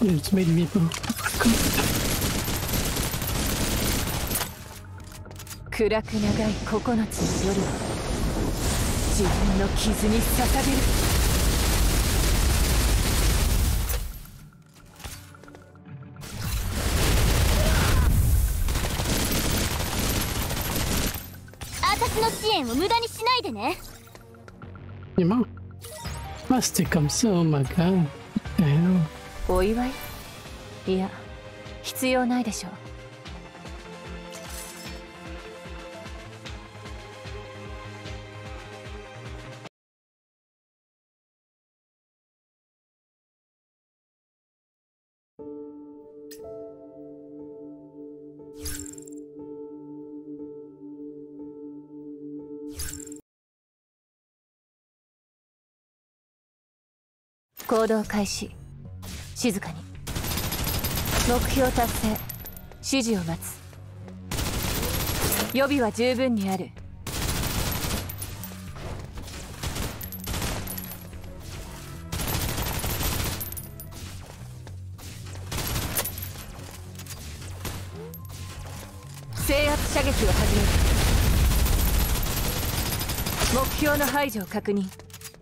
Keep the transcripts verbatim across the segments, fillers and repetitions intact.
ultimate Reaper. 暗く長い九つの夜を自分の傷に捧げる。 アータスの支援を無駄にしないでね。 Vraiment? Ah, c'était comme ça, oh my god. Damn. お祝い？いや、必要ないでしょう。行動開始。静かに。目標達成。指示を待つ。予備は十分にある。制圧射撃を始める。目標の排除を確認。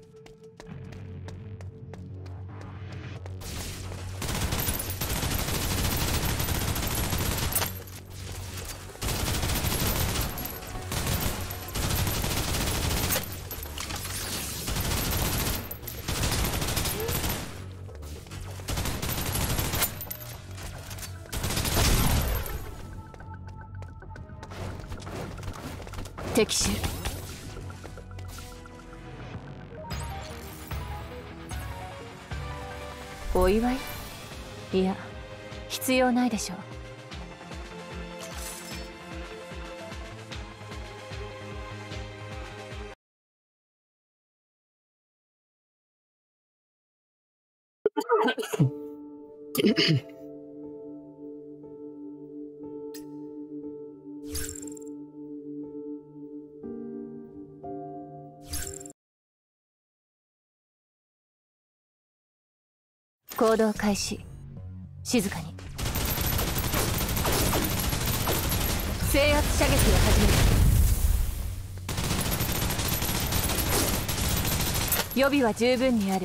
敵手。お祝い？いや、必要ないでしょう。行動開始。静かに。制圧射撃を始める。予備は十分にある。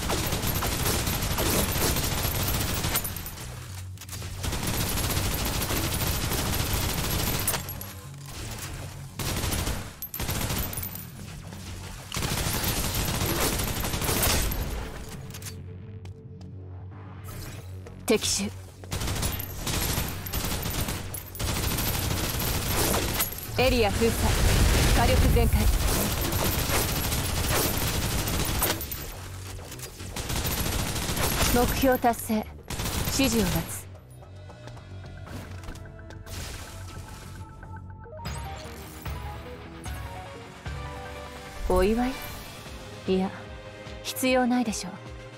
敵手。エリア封鎖。火力全開。目標達成。指示を待つ。お祝い？いや、必要ないでしょう。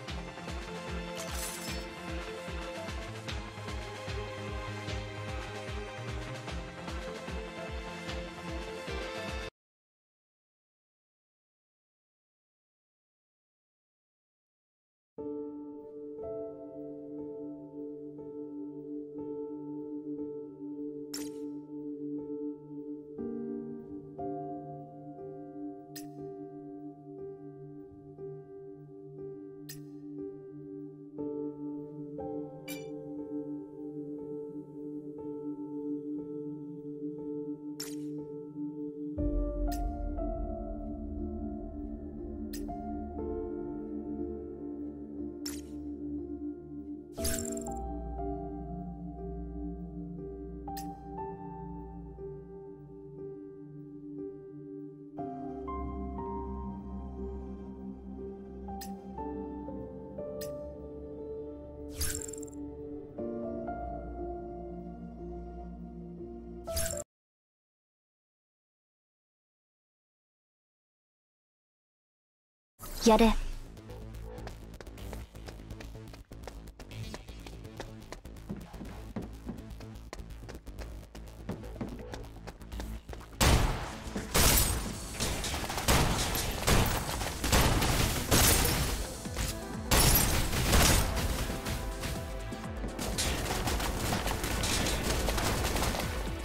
やれ。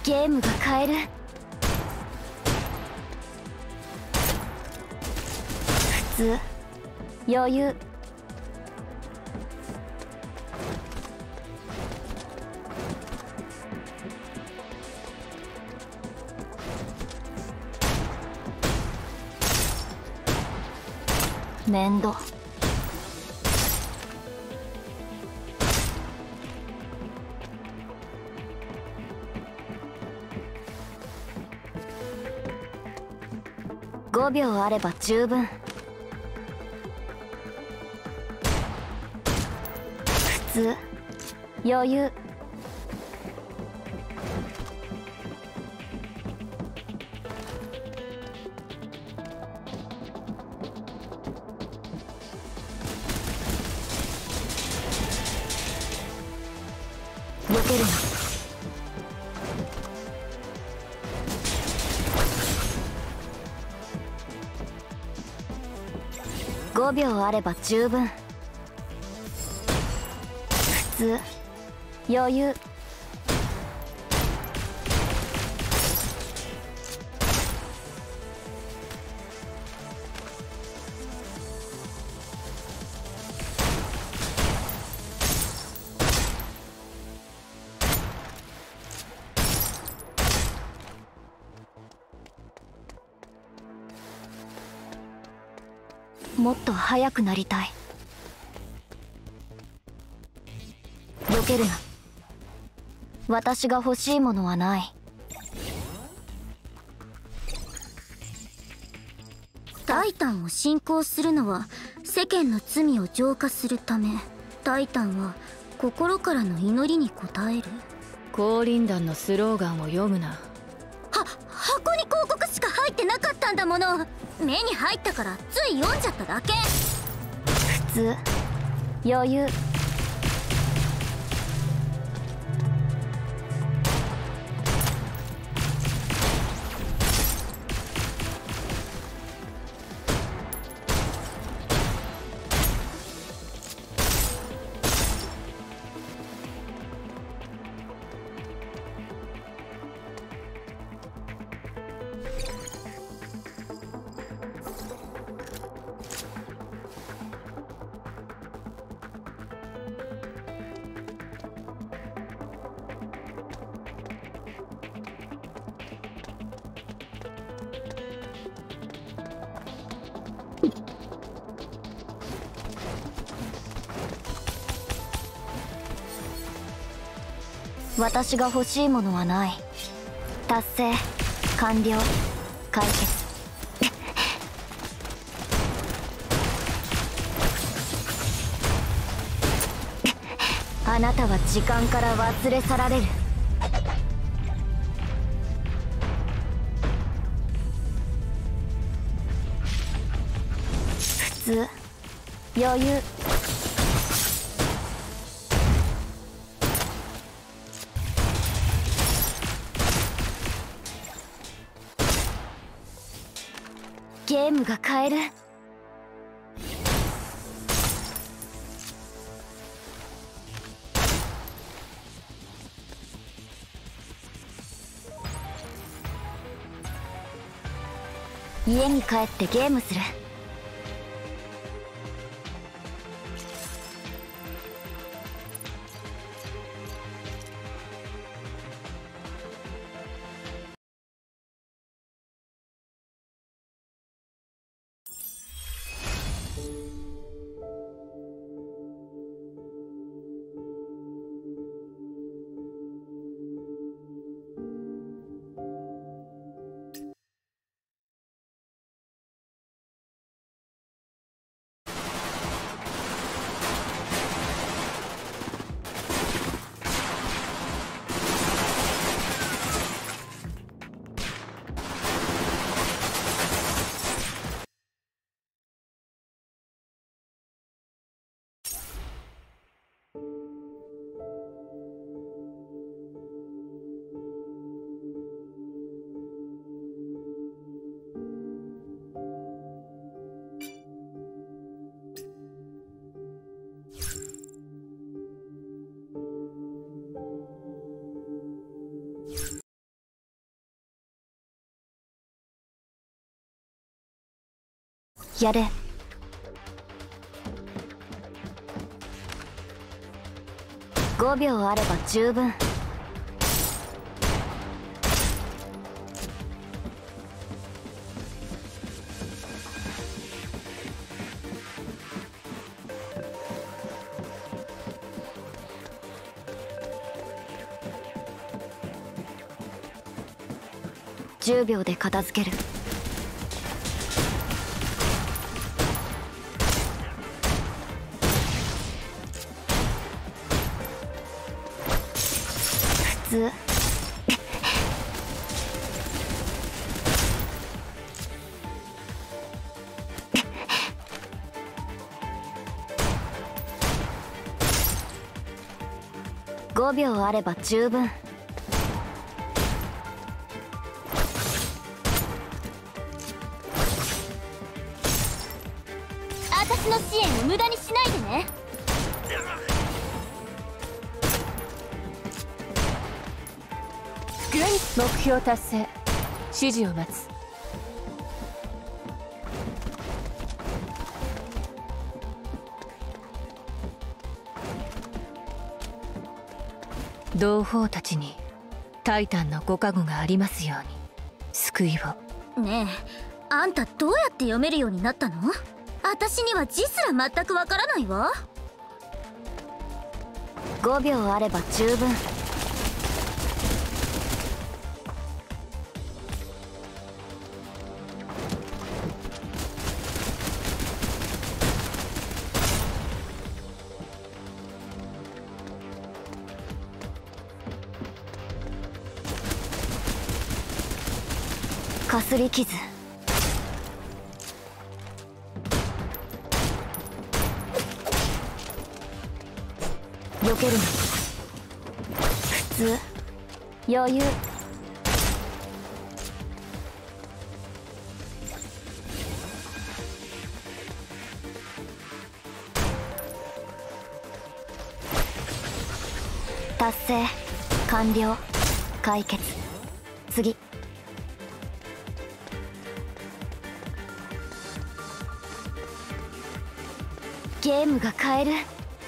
ゲームが変える。普通、余裕。面倒。ごびょうあれば十分。普通、余裕。避けるな。ごびょうあれば十分。普通、余裕。もっと速くなりたい。避けるな。私が欲しいものはない。 タイタンを信仰するのは世間の罪を浄化するため。タイタンは心からの祈りに応える。 降臨団のスローガンを読むな。 は箱に広告しか入ってなかったんだもの。目に入ったからつい読んじゃっただけ。 普通、余裕。私が欲しいものはない。達成完了。解決。あなたは時間から忘れ去られる。普通、余裕。ゲームが変える。家に帰ってゲームする。 やれ。ごびょうあれば十分。じゅうびょうで片付ける。普通。ごびょうあれば十分。 私の支援を無駄にしないでね。 目標達成。指示を待つ。同胞たちにタイタンのご加護がありますように。救いを。 ねえ、あんたどうやって読めるようになったの？私には字すら全くわからないわ。 ごびょうあれば十分。かすり傷。避けるの。普通。余裕。達成完了。解決。次。ゲームが変える。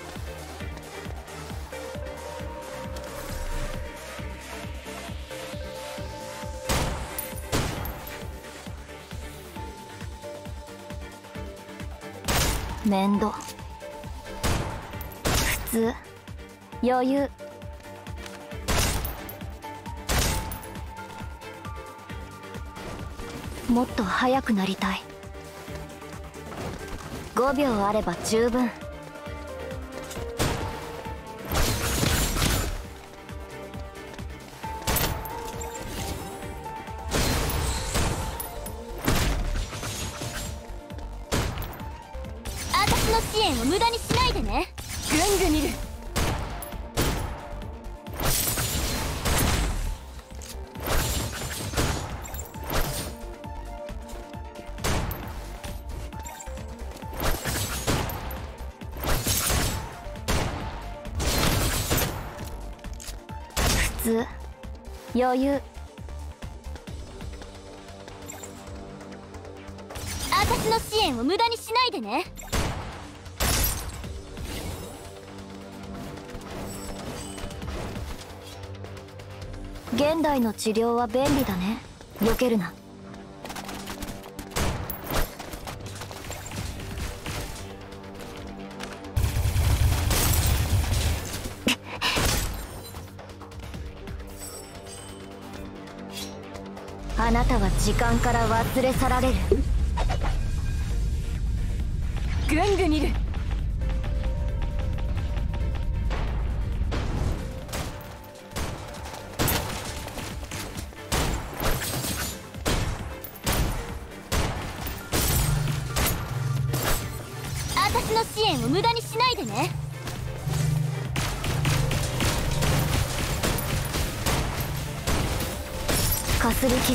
面倒。普通。余裕。もっと速くなりたい。ごびょうあれば十分。 私の支援を無駄にしないでね。 ぐんぐんいる。 普通。余裕。 私の支援を無駄にしないでね。 現代の治療は便利だね。避けるな。あなたは時間から忘れ去られる。 ぐんぐんいる。 私の支援を無駄にしないでね。 かすり傷。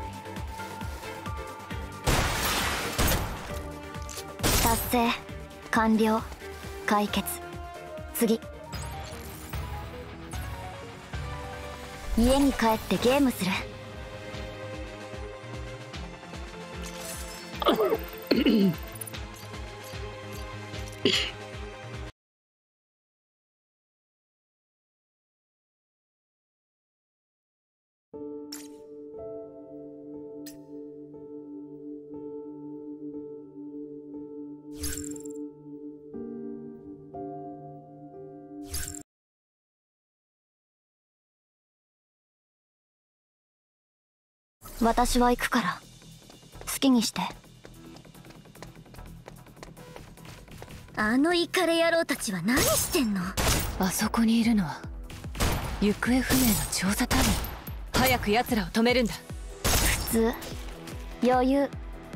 達成完了。解決。次。家に帰ってゲームする。私は行くから好きにして。 あのイカレ野郎たちは何してんの？ あそこにいるのは行方不明の調査隊員。早く奴らを止めるんだ。 普通。余裕。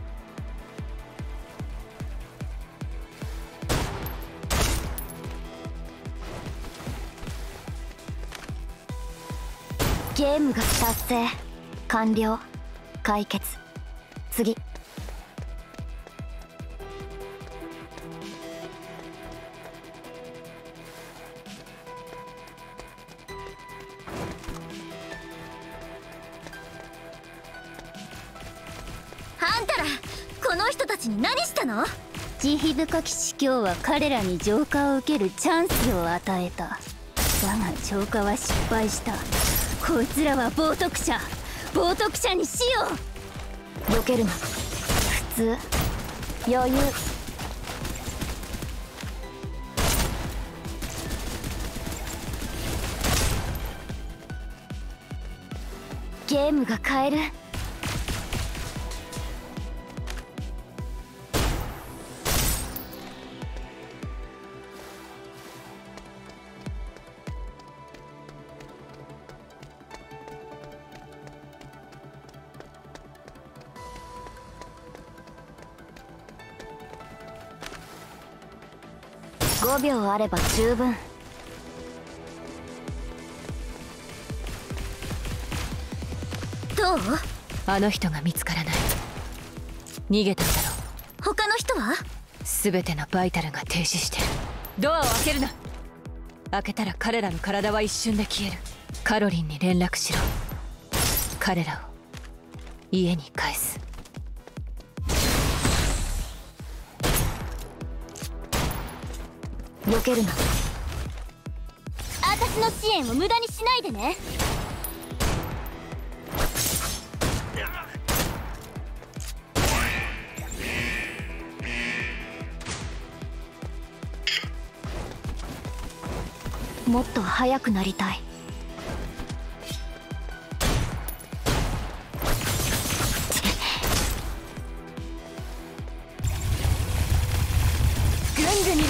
ゲームが達成。完了。解決。次。 あんたらこの人たちに何したの？ 慈悲深き司教は彼らに浄化を受けるチャンスを与えた。だが浄化は失敗した。こいつらは冒涜者。冒涜者に死を。 避けるな。普通。余裕。ゲームが変える。ごびょうあれば十分。 どう？ あの人が見つからない。逃げたんだろう。 他の人は？ 全てのバイタルが停止してる。ドアを開けるな。開けたら彼らの体は一瞬で消える。カロリンに連絡しろ。彼らを家に返す。 避けるな。 私の支援を無駄にしないでね。 もっと速くなりたい。 ぐんぐんいる。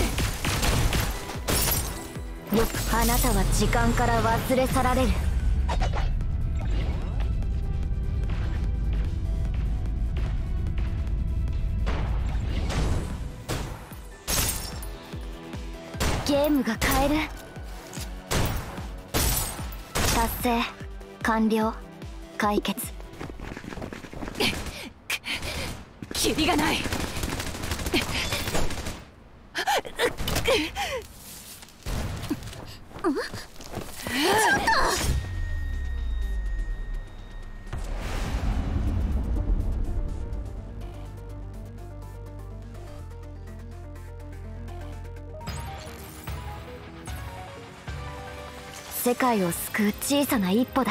よくあなたは時間から忘れ去られる。ゲームが変える。達成。完了。解決。 キリがない。 世界を救う小さな一歩だ。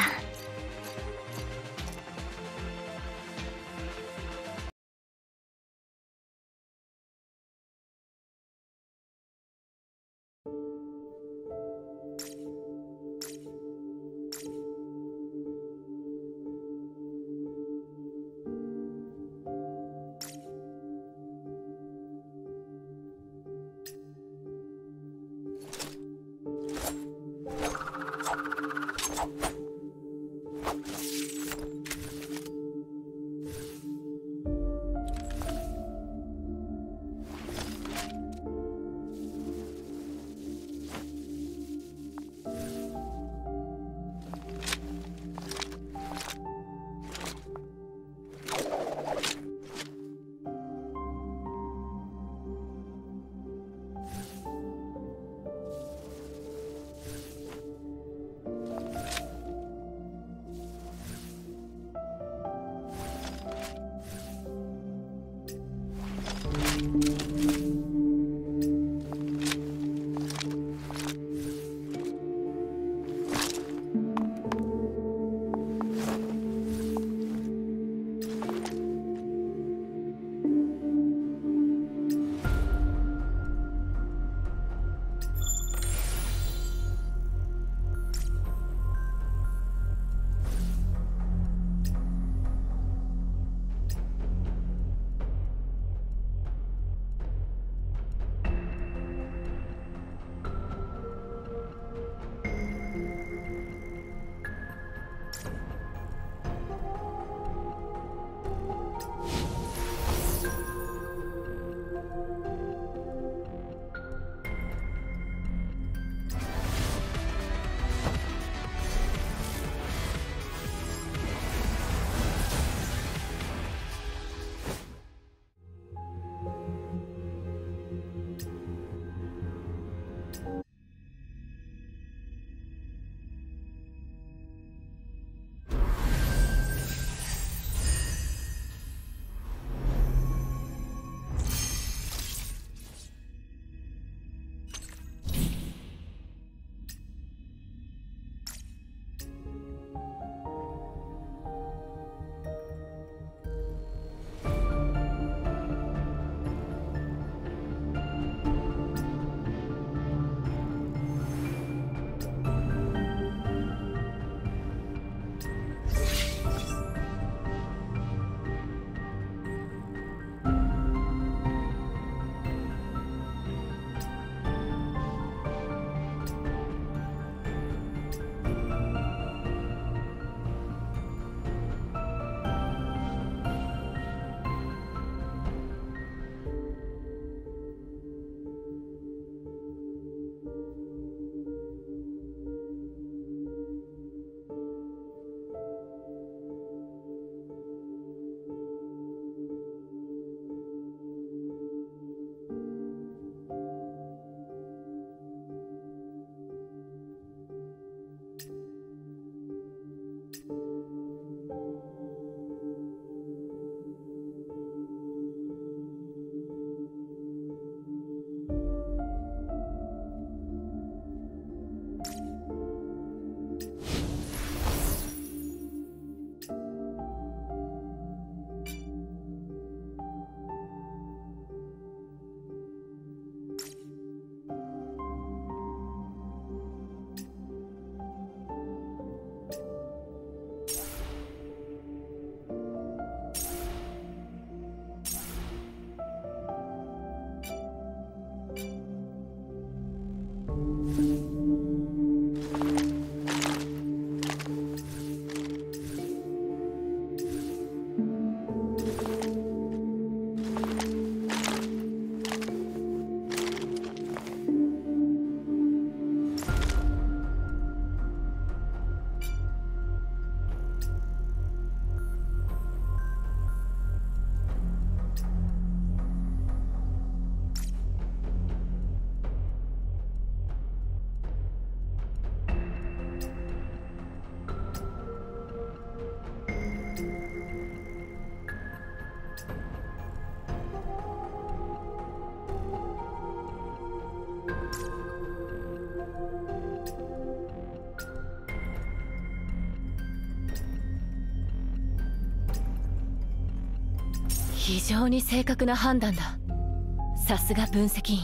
非常に正確な判断だ。さすが分析員。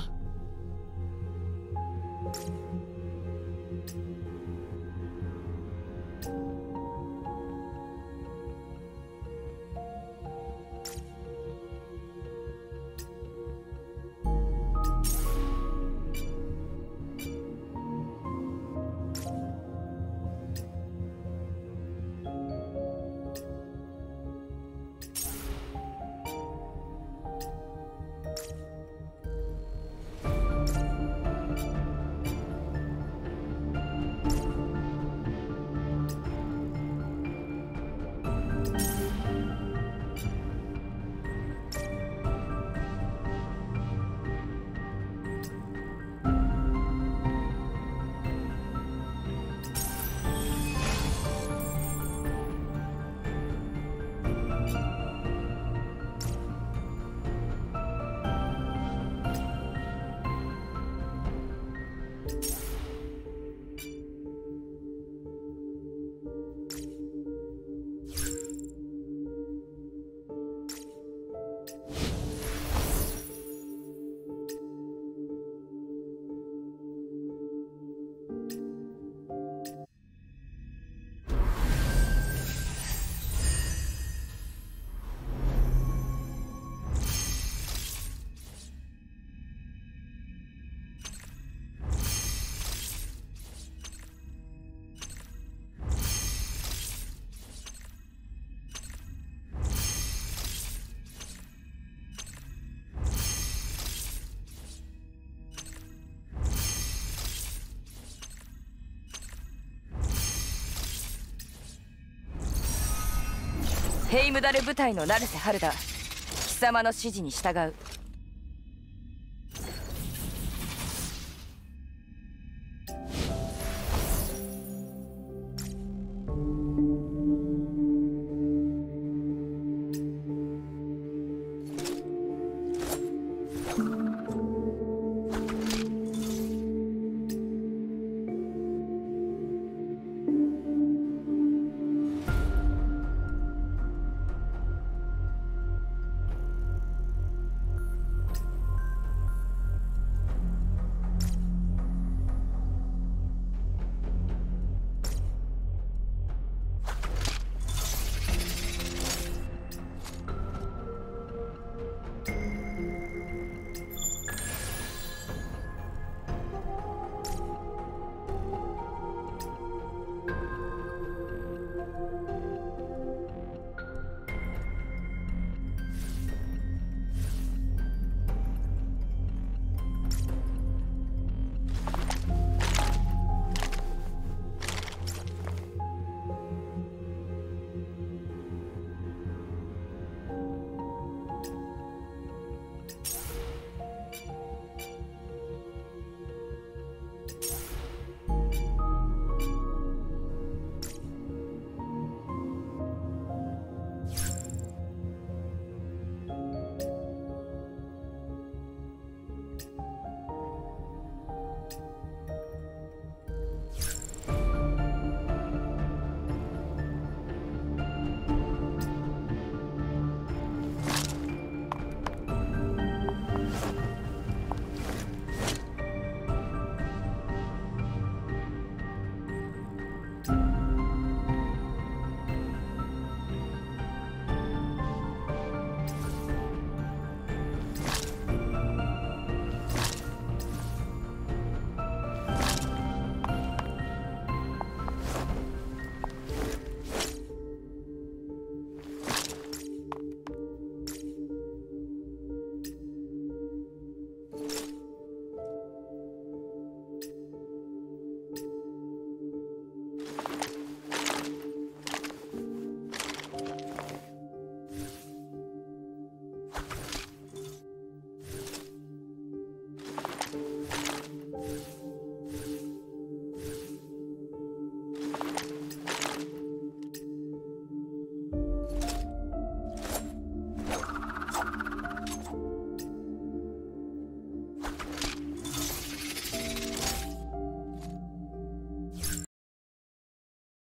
ヘイムダル部隊の成瀬春だ。貴様の指示に従う。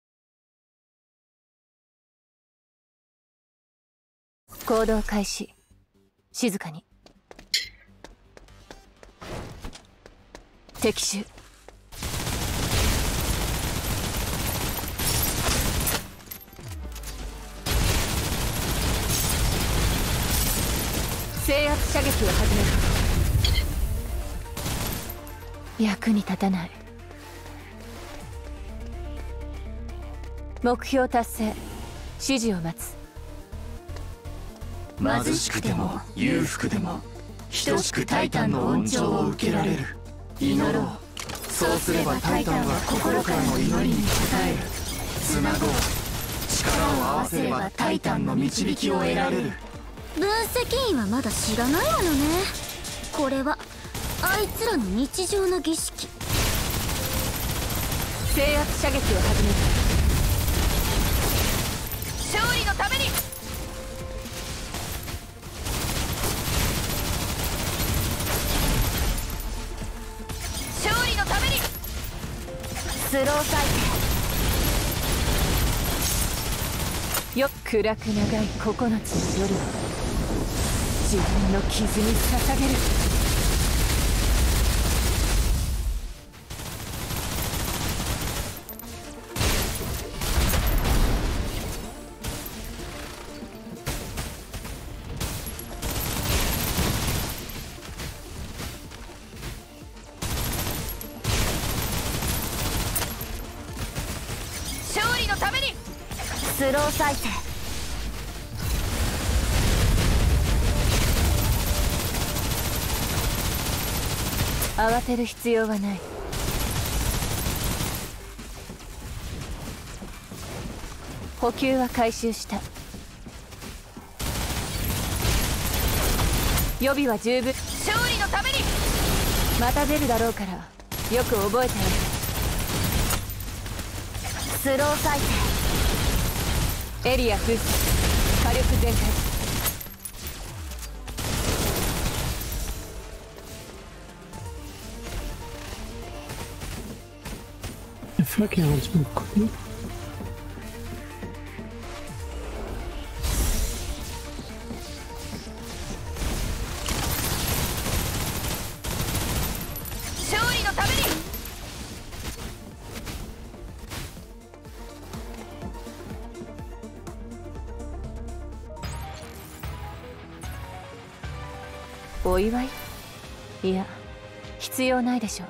行動開始。 静かに。敵襲。制圧射撃を始める。役に立たない。目標達成。指示を待つ。 貧しくても裕福でも等しくタイタンの恩寵を受けられる。祈ろう。そうすればタイタンは心からの祈りに応える。つなごう。力を合わせればタイタンの導きを得られる。 分析員はまだ知らないわよね。これはあいつらの日常の儀式。 制圧射撃を始める。勝利のために。勝利のために。 スロー再よっ暗く長いここのつの夜を自分の傷に捧げる。勝利のために。 スロー再生。 慌てる必要はない。補給は回収した。予備は十分。勝利のために。また出るだろうからよく覚えておいて。 スロー再生。 エリア封鎖。火力全開。 The fucking one's been cooking. 勝利のために。お祝い？いや、必要ないでしょう。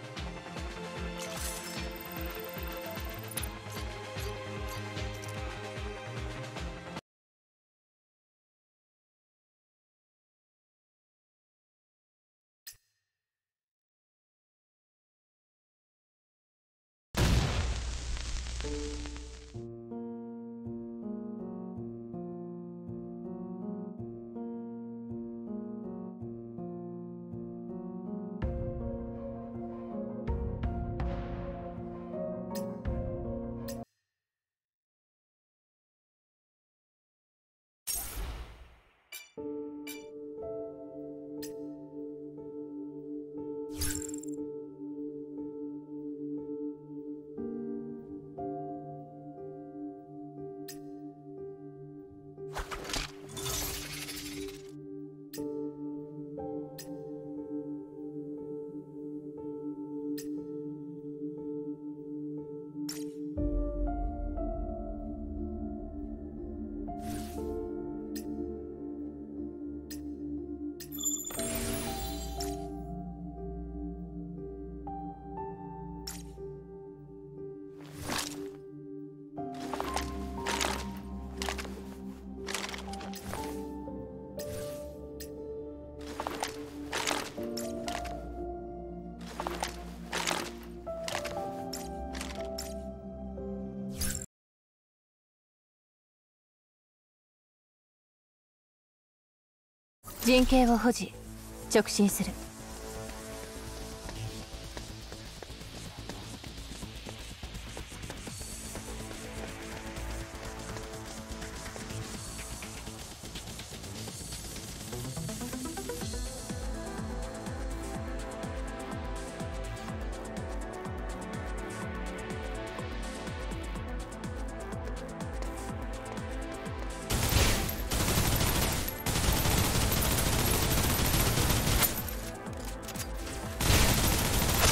陣形を保持。直進する。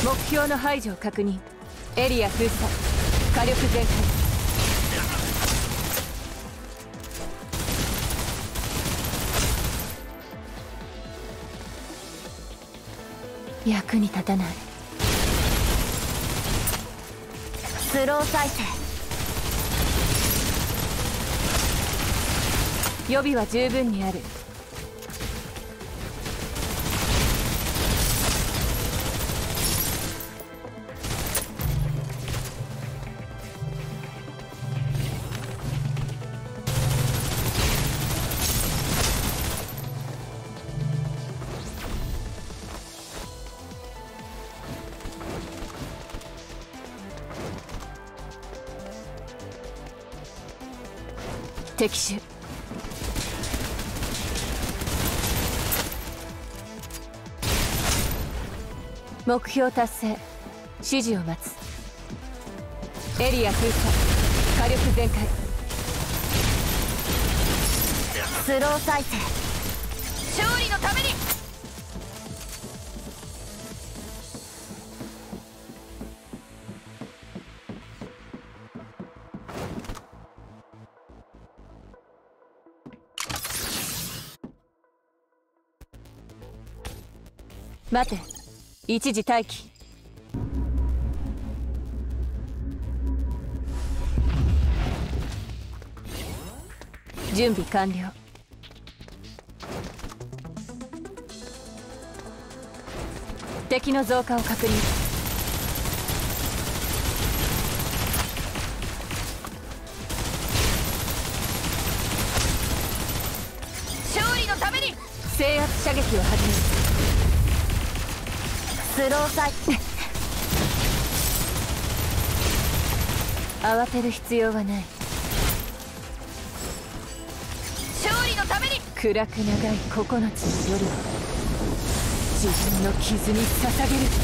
目標の排除を確認。エリア封鎖、火力全開。役に立たない。 スロー再生。 予備は十分にある。敵手。目標達成。指示を待つ。エリア封鎖、火力全開。 スロー再生。勝利のために。 待て、一時待機。準備完了。敵の増加を確認。 勝利のために。 制圧射撃を始める。 スロー再生。 慌てる必要はない。 勝利のために。 暗く長いここのつの夜を自分の傷に捧げる。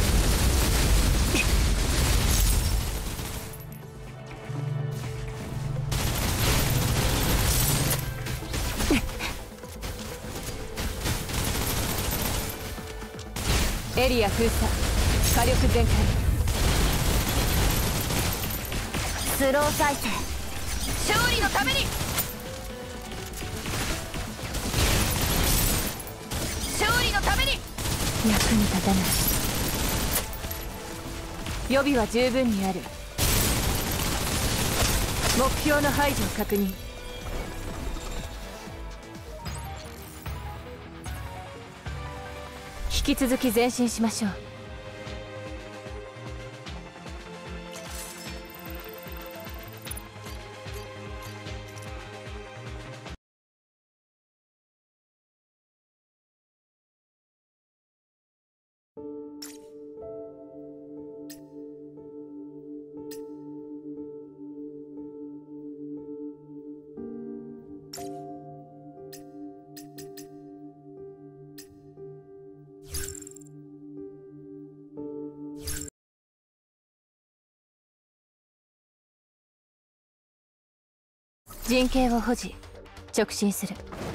エリア封鎖、火力全開。 スロー再生。勝利のために。勝利のために。 役に立たない。予備は十分にある。目標の排除を確認。引き続き前進しましょう。陣形を保持、直進する。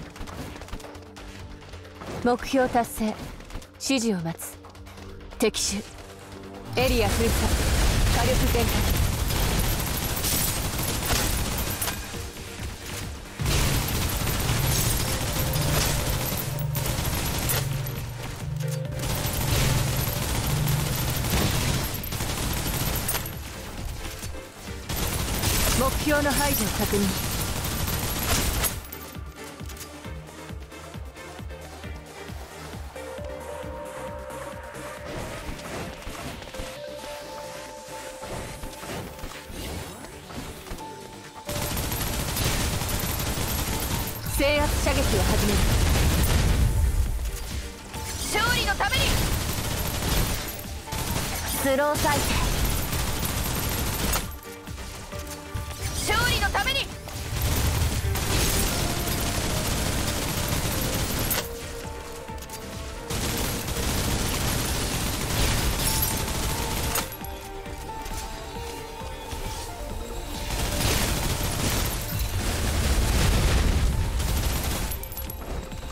目標達成、指示を待つ。敵手、エリア封鎖、火力全開。目標の排除を確認。制圧射撃を始める。 勝利のために。スロー再生。勝利のために。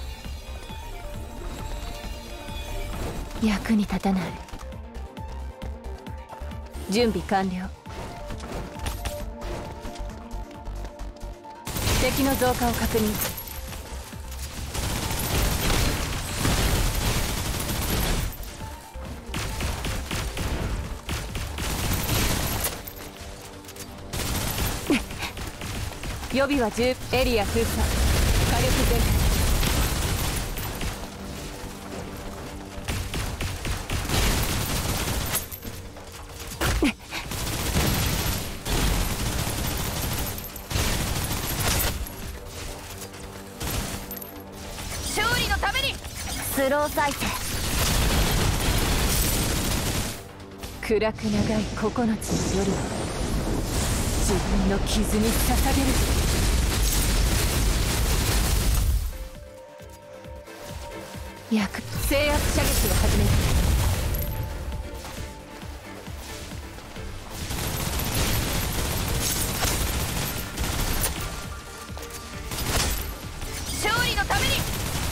役に立たない。 準備完了。敵の増加を確認。予備はじゅう。エリア封鎖。火力全開。勝利のためにスロー再生。 暗く長いここのつの夜を自分の傷に捧げる。役制圧射撃を始める。勝利のために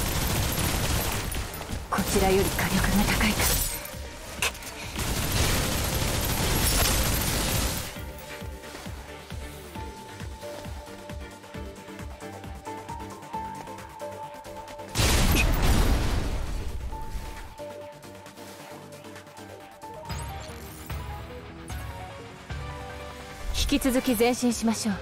こちらより火力が高いか。引き続き前進しましょう。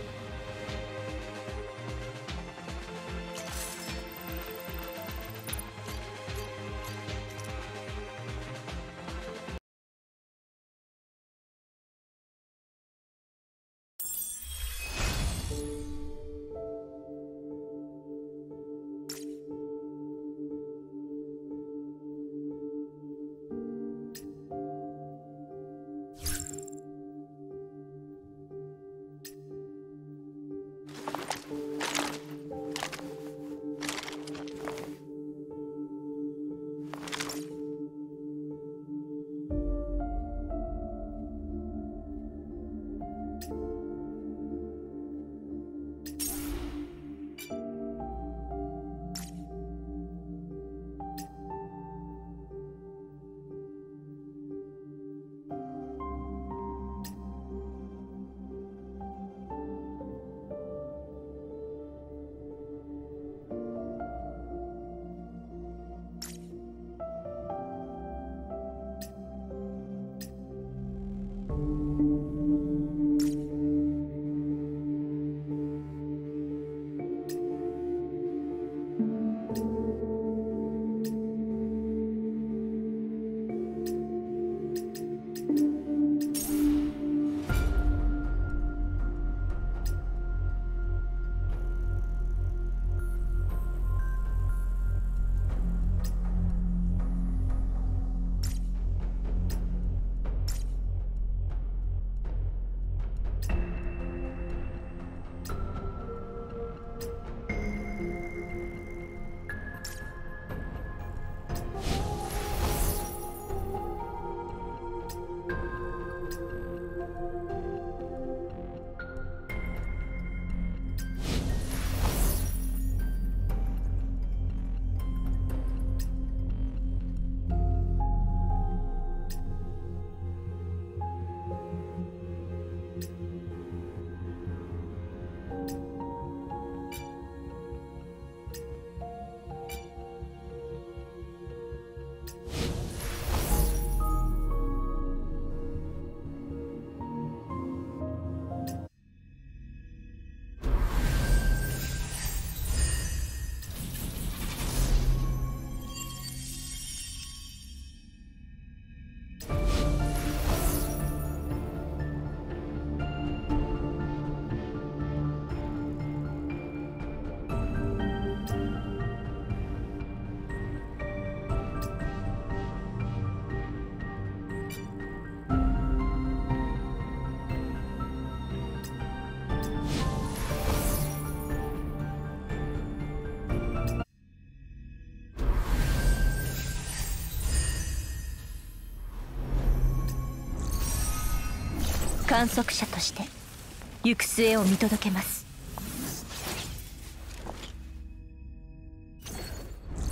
観測者として行く末を見届けます。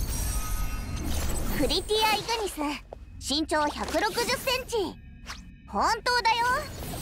プリティア・イグニス、身長ひゃくろくじゅっセンチ。 本当だよ。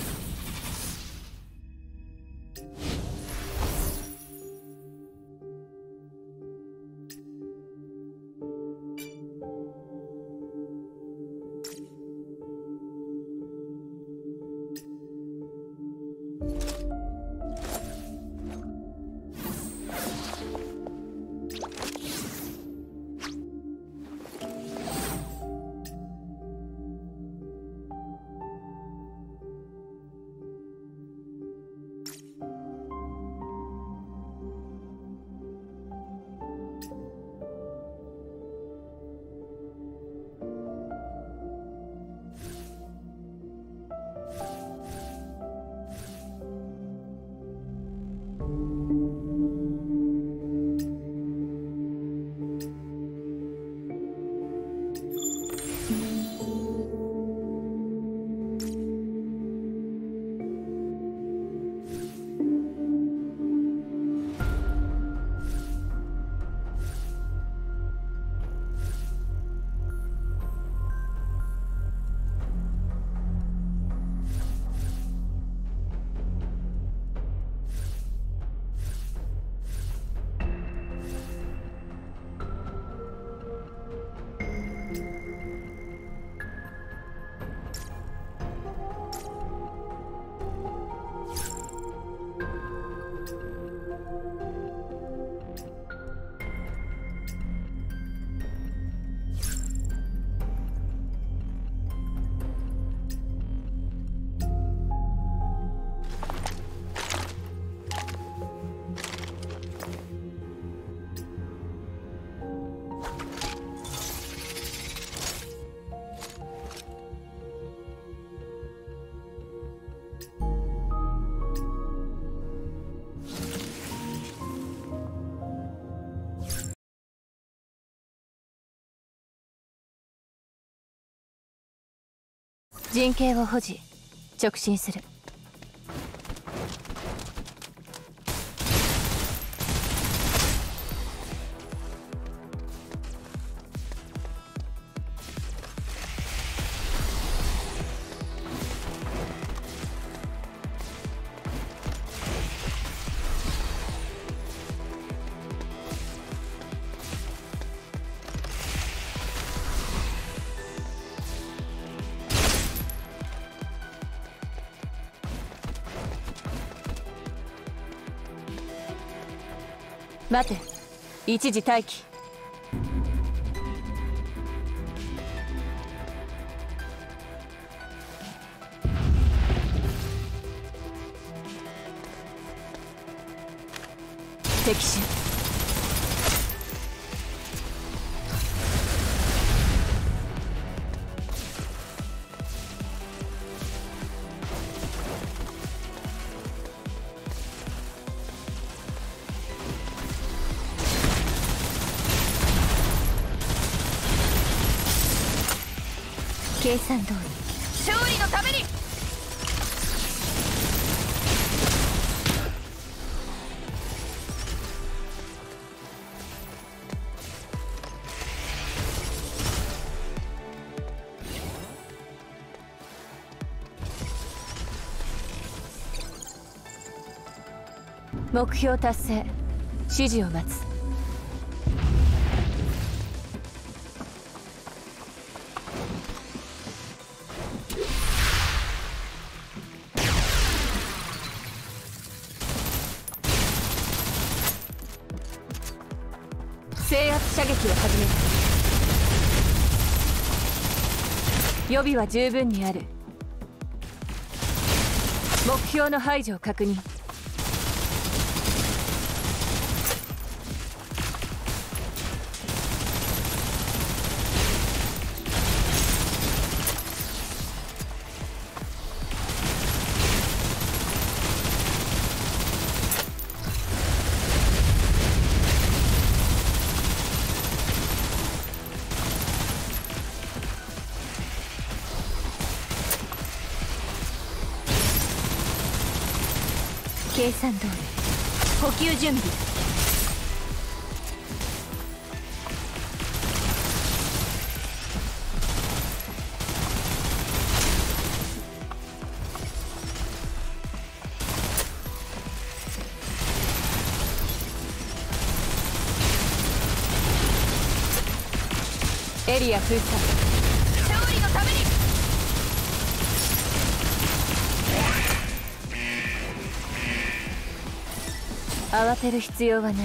陣形を保持、直進する。待て、一時待機。敵襲。 計算通り勝利のために。目標達成。指示を待つ。制圧射撃を始める。予備は十分にある。目標の排除を確認。 計算通り補給準備。 エリア封鎖。勝利のために。慌てる必要はない。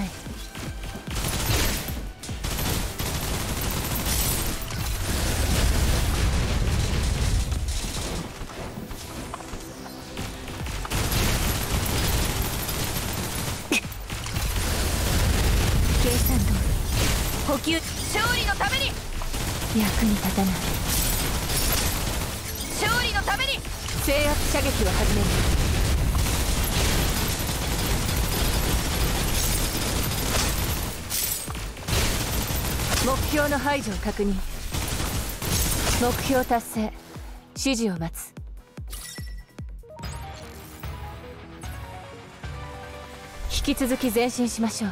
計算通り補給。勝利のために。役に立たない。勝利のために。制圧射撃を始める。目標の排除を確認。目標達成。指示を待つ。引き続き前進しましょう。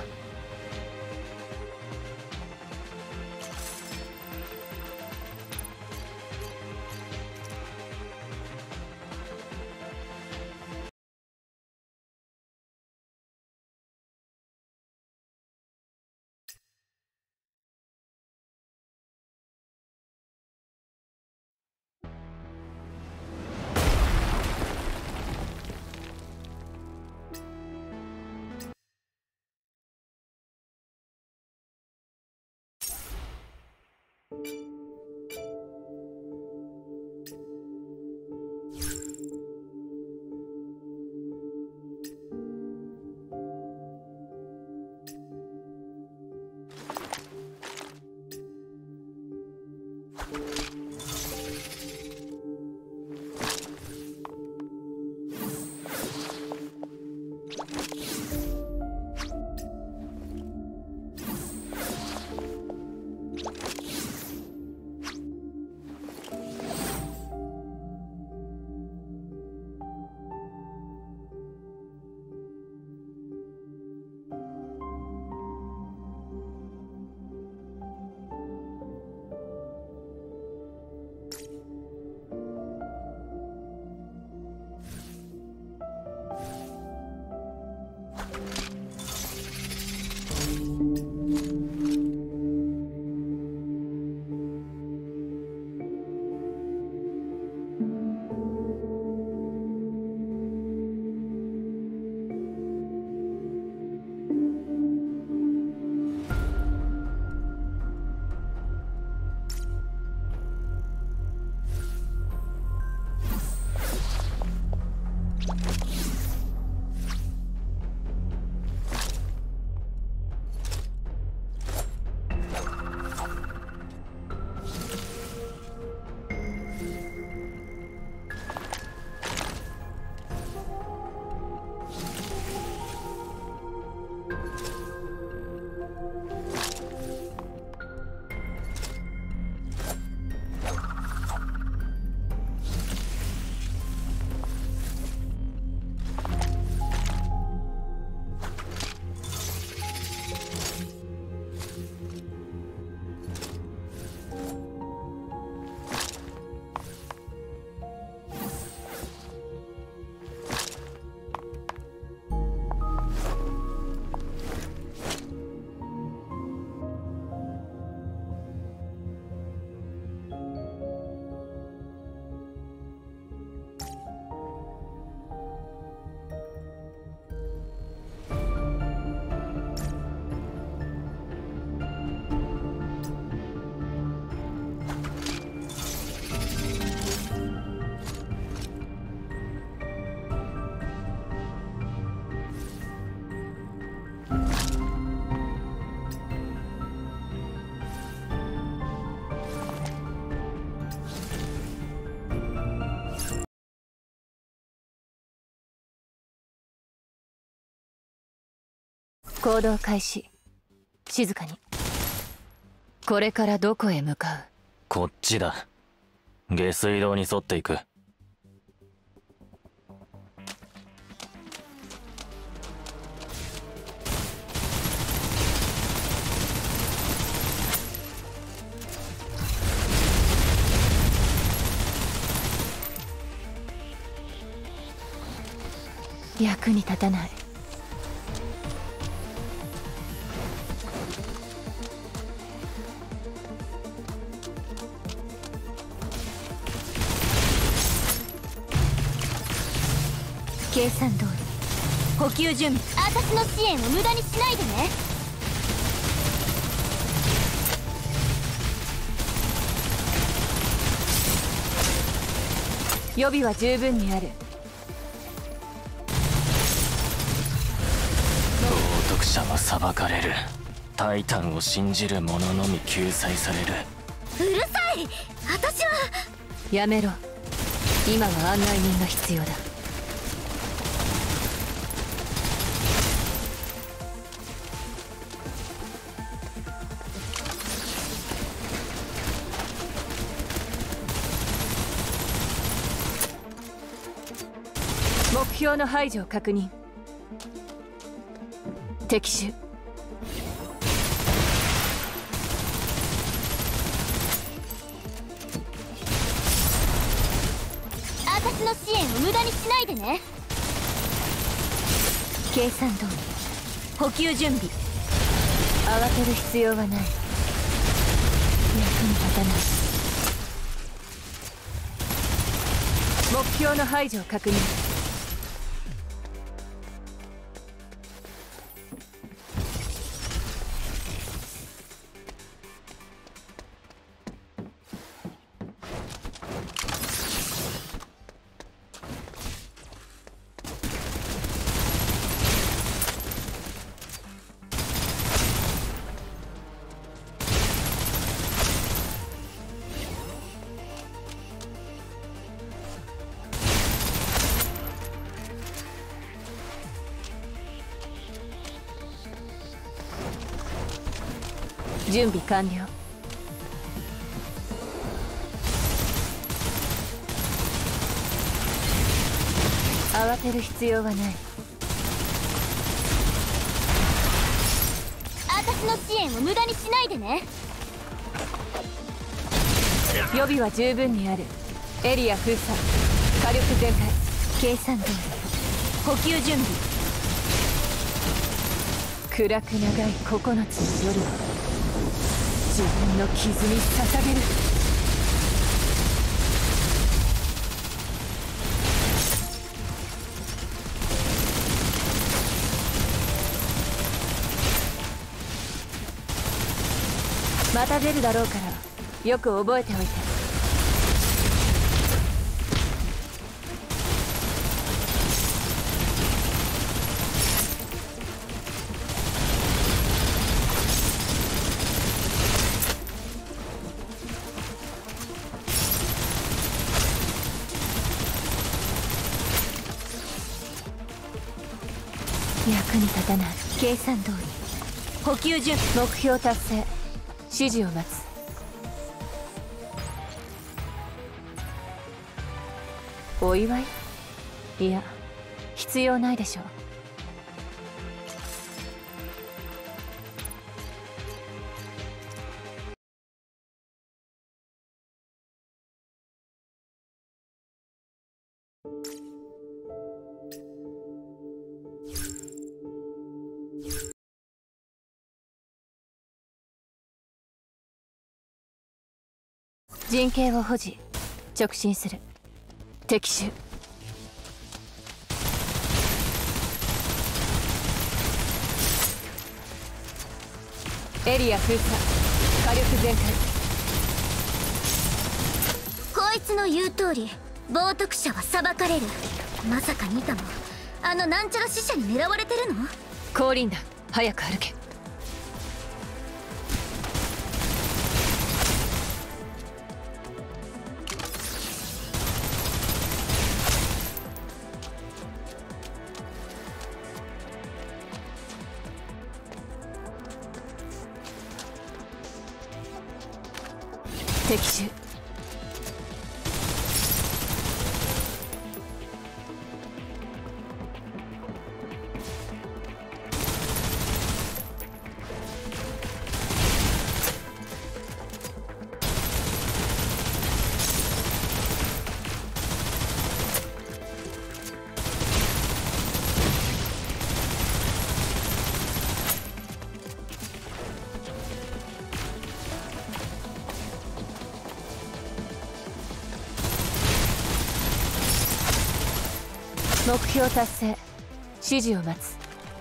行動開始。静かに。これからどこへ向かう？ こっちだ。下水道に沿っていく。 役に立たない。 計算通り補給準備。私の支援を無駄にしないでね。 予備は十分にある。 冒涜者は裁かれる。タイタンを信じる者のみ救済される。 うるさい。私はやめろ。今は案内人が必要だ。目標の排除を確認。敵手。 私の支援を無駄にしないでね。計算通り補給準備。 慌てる必要はない。役に立たない。目標の排除を確認。準備完了。慌てる必要はない。 私の支援を無駄にしないでね。 予備は十分にある。エリア封鎖。火力全開。 計算通り補給準備。 暗く長いここのつの夜を自分の傷に捧げる。また出るだろうからよく覚えておいて。 役に立たない。計算通り補給準備。 目標達成。指示を待つ。お祝い？いや、必要ないでしょう。陣形を保持。直進する。敵手。エリア封鎖。火力全開。 こいつの言う通り冒涜者は裁かれる。まさかニタもあのなんちゃら死者に狙われてるの？ 降臨だ。早く歩け。敵手。 目標達成。指示を待つ。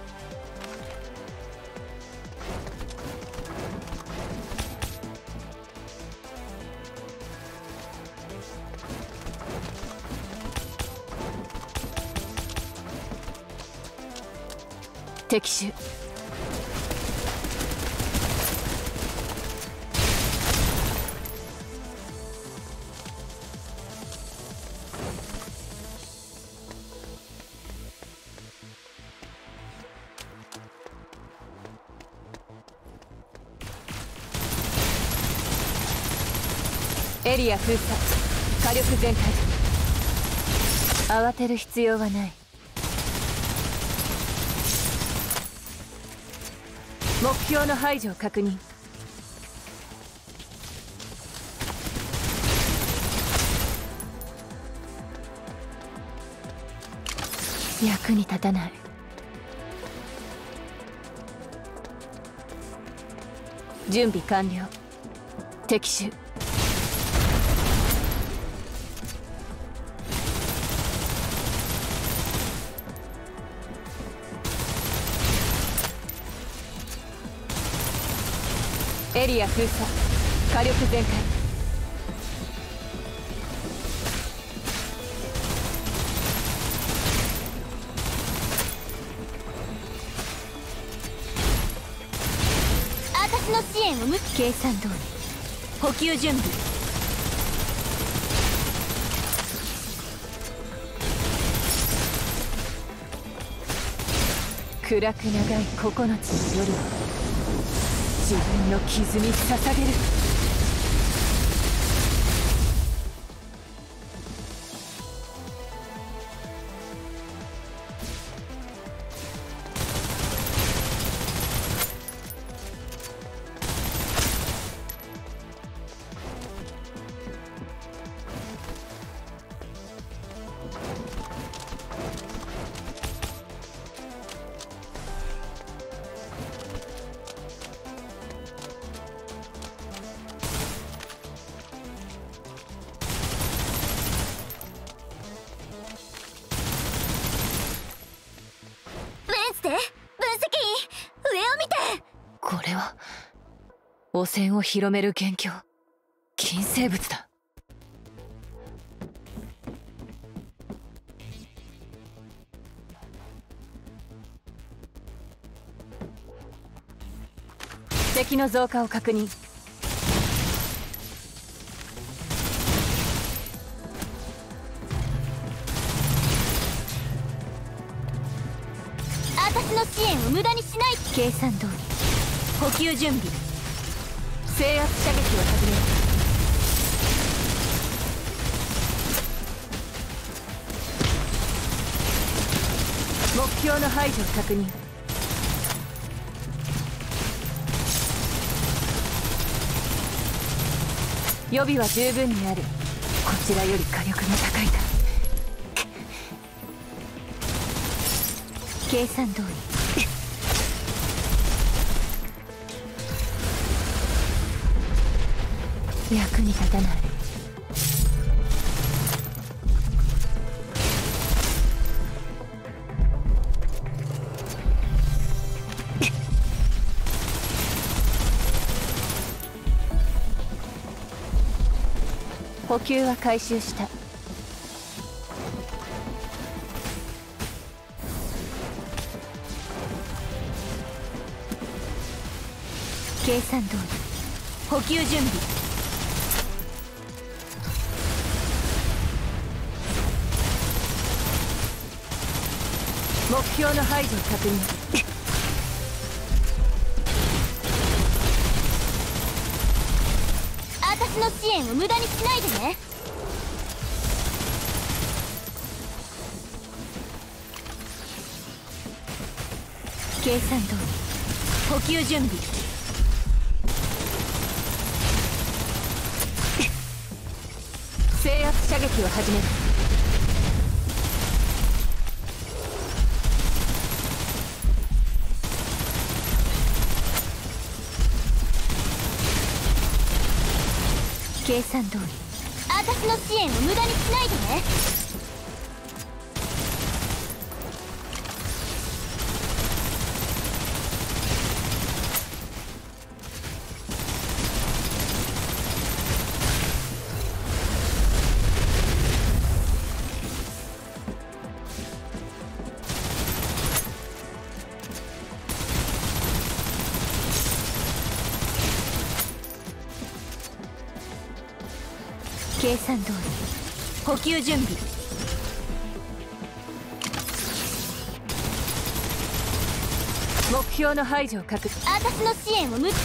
敵手。エリア封鎖。火力全開。慌てる必要はない。目標の排除を確認。役に立たない。準備完了。敵手。エリア封鎖。火力全開。 私の支援を無計算通り。補給準備。暗く長いここのつの夜は自分の傷に捧げる。これは汚染を広める元凶。禁生物だ。敵の増加を確認。 私の支援を無駄にしない。 計算通り。補給準備。制圧射撃を始める。目標の排除を確認。予備は十分にある。こちらより火力が高いか。計算通り。役に立たない。補給は回収した。計算通り。補給準備。目標の排除を確認。 私の支援を無駄にしないでね。 計算通り。補給準備。制圧射撃を始める。計算通り。 私の支援を無駄にしないでね。 計算通り補給準備。目標の排除を確認。 私の支援を無視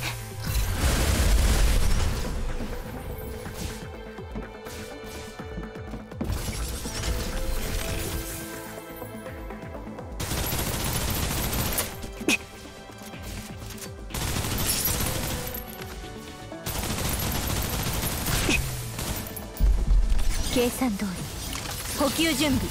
計算通り補給準備。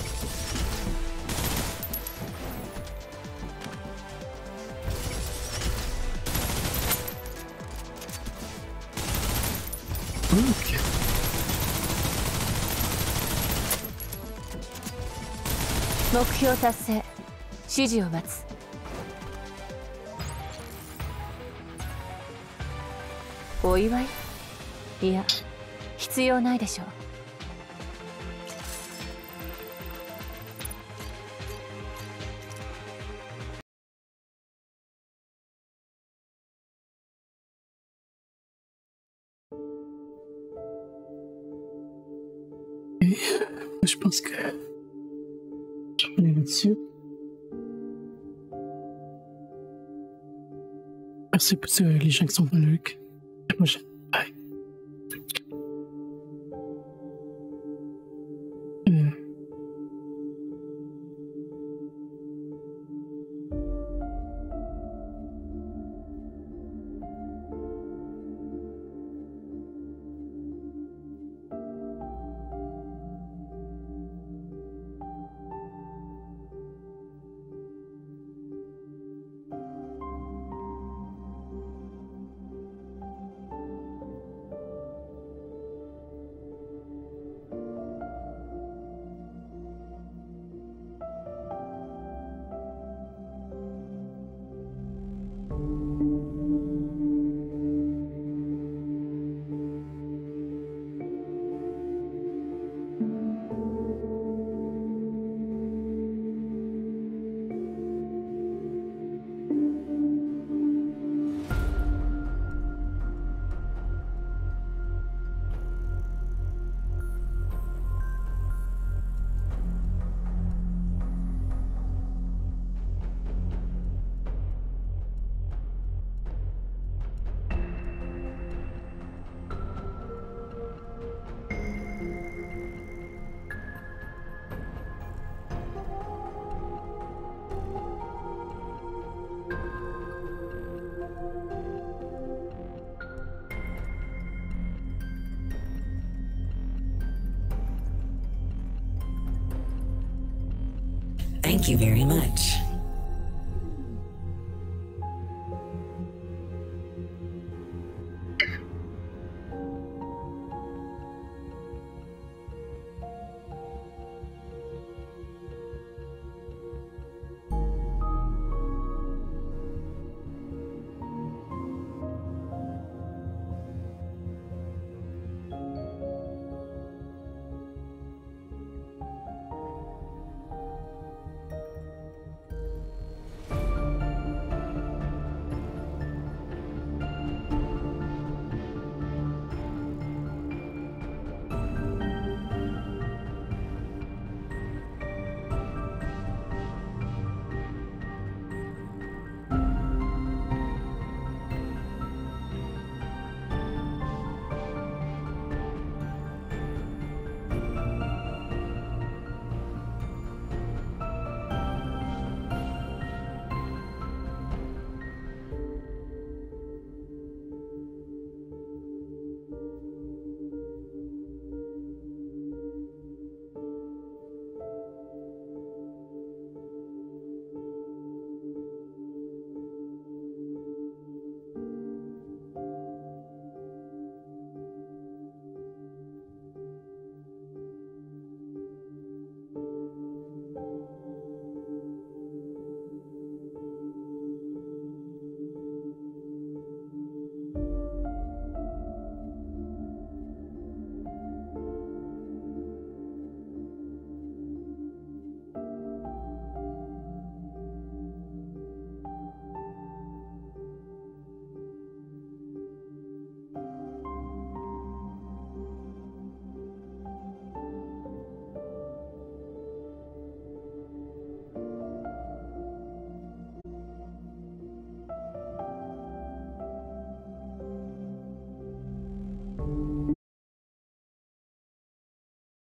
目標達成。指示を待つ。お祝い？いや、必要ないでしょう。 Je pense que je vais aller là-dessus. Merci pour euh, les gens qui sont venus. À la prochaine. Bye. Euh. Thank you very much.